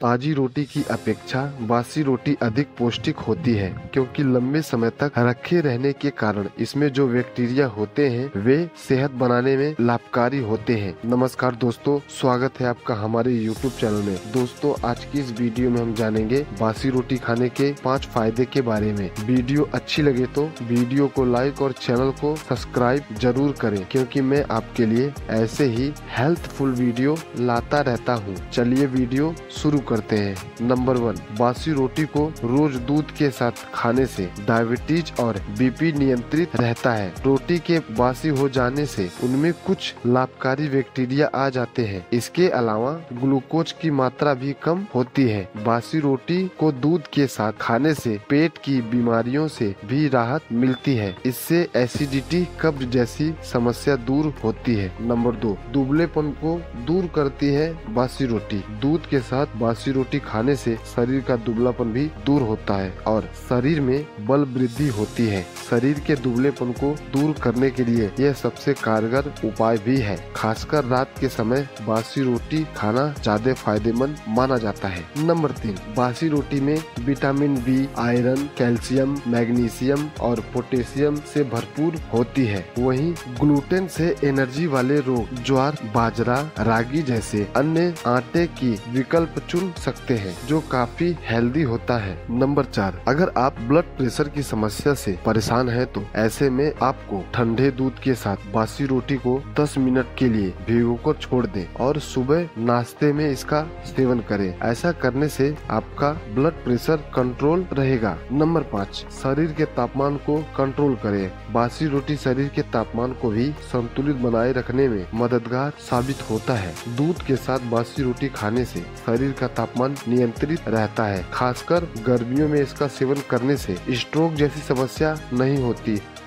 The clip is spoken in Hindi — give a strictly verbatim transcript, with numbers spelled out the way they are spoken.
ताजी रोटी की अपेक्षा बासी रोटी अधिक पौष्टिक होती है क्योंकि लंबे समय तक रखे रहने के कारण इसमें जो बैक्टीरिया होते हैं वे सेहत बनाने में लाभकारी होते हैं। नमस्कार दोस्तों, स्वागत है आपका हमारे यूट्यूब चैनल में। दोस्तों, आज की इस वीडियो में हम जानेंगे बासी रोटी खाने के पाँच फायदे के बारे में। वीडियो अच्छी लगे तो वीडियो को लाइक और चैनल को सब्सक्राइब जरूर करें क्योंकि मैं आपके लिए ऐसे ही हेल्थफुल वीडियो लाता रहता हूँ। चलिए वीडियो शुरू करते हैं। नंबर वन, बासी रोटी को रोज दूध के साथ खाने से डायबिटीज और बीपी नियंत्रित रहता है। रोटी के बासी हो जाने से उनमें कुछ लाभकारी बैक्टीरिया आ जाते हैं। इसके अलावा ग्लूकोज की मात्रा भी कम होती है। बासी रोटी को दूध के साथ खाने से पेट की बीमारियों से भी राहत मिलती है। इससे एसिडिटी, कब्ज जैसी समस्या दूर होती है। नंबर दो, दुबलेपन को दूर करती है बासी रोटी। दूध के साथ बासी रोटी खाने से शरीर का दुबलापन भी दूर होता है और शरीर में बल वृद्धि होती है। शरीर के दुबलेपन को दूर करने के लिए यह सबसे कारगर उपाय भी है। खासकर रात के समय बासी रोटी खाना ज्यादा फायदेमंद माना जाता है। नंबर तीन, बासी रोटी में vitamin B, iron, calcium, magnesium और पोटेशियम से भरपूर होती है। वहीं ग्लूटेन से एनर्जी वाले रोग ज्वार, बाजरा, रागी जैसे अन्य आटे की विकल्प चुन सकते हैं जो काफी हेल्दी होता है। नंबर चार, अगर आप ब्लड प्रेशर की समस्या से परेशान हैं तो ऐसे में आपको ठंडे दूध के साथ बासी रोटी को दस मिनट के लिए भिगोकर छोड़ दें और सुबह नाश्ते में इसका सेवन करें। ऐसा करने से आपका ब्लड प्रेशर कंट्रोल रहेगा। नंबर पाँच, शरीर के तापमान को कंट्रोल करें। बासी रोटी शरीर के तापमान को भी संतुलित बनाए रखने में मददगार साबित होता है। दूध के साथ बासी रोटी खाने से शरीर का तापमान नियंत्रित रहता है। खासकर गर्मियों में इसका सेवन करने से स्ट्रोक जैसी समस्या नहीं होती